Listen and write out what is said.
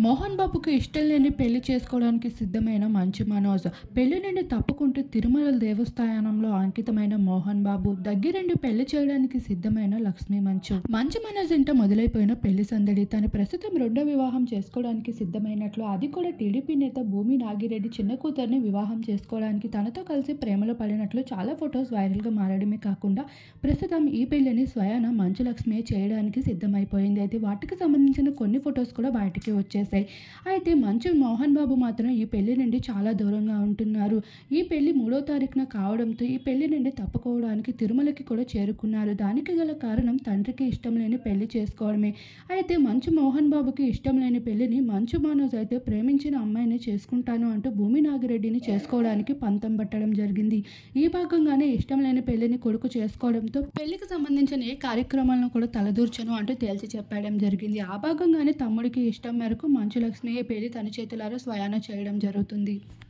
మోహన్ బాబుకి ఇష్టం లేని పెళ్లి చేసుకోవడానికి సిద్ధమైన మంచు మనోజ్. పెళ్లి నుండి తప్పుకుంటూ తిరుమల దేవస్థానంలో అంకితమైన మోహన్ బాబు. దగ్గరుండి పెళ్లి చేయడానికి సిద్ధమైన లక్ష్మీ మంచు. మంచు మనోజ్ ఇంట మొదలైపోయిన పెళ్లి సందడి. తను ప్రస్తుతం రెండో వివాహం చేసుకోవడానికి సిద్ధమైనట్లు, అది కూడా టీడీపీ నేత భూమి నాగిరెడ్డి చిన్న కూతుర్ని వివాహం చేసుకోవడానికి తనతో కలిసి ప్రేమలో పడినట్లు చాలా ఫొటోస్ వైరల్గా మారడమే కాకుండా ప్రస్తుతం ఈ పెళ్లిని స్వయాన మంచు లక్ష్మి చేయడానికి సిద్ధమైపోయింది. అయితే వాటికి సంబంధించిన కొన్ని ఫొటోస్ కూడా బయటికి వచ్చాయి. అయితే మంచు మోహన్ బాబు మాత్రం ఈ పెళ్లి నుండి చాలా దూరంగా ఉంటున్నారు. ఈ పెళ్లి 3వ తారీఖున కావడంతో ఈ పెళ్లి నుండి తప్పుకోవడానికి తిరుమలకి కూడా చేరుకున్నారు. దానికి గల కారణం తండ్రికి ఇష్టం లేని పెళ్లి చేసుకోవడమే. అయితే మంచు మోహన్ బాబుకి ఇష్టం లేని పెళ్లిని మంచు మనోజ్ అయితే ప్రేమించిన అమ్మాయిని చేసుకుంటాను అంటూ భూమి నాగిరెడ్డిని చేసుకోవడానికి పంతం పట్టడం జరిగింది. ఈ భాగంగానే ఇష్టం లేని పెళ్లిని కొడుకు చేసుకోవడంతో పెళ్లికి సంబంధించిన ఏ కార్యక్రమాలను కూడా తలదూర్చను అంటూ తేల్చి చెప్పడం జరిగింది. ఆ భాగంగానే తమ్ముడికి ఇష్టం మేరకు మంచు లక్ష్మి పెళ్లి తన చేతులారా స్వయాన చేయడం జరుగుతుంది.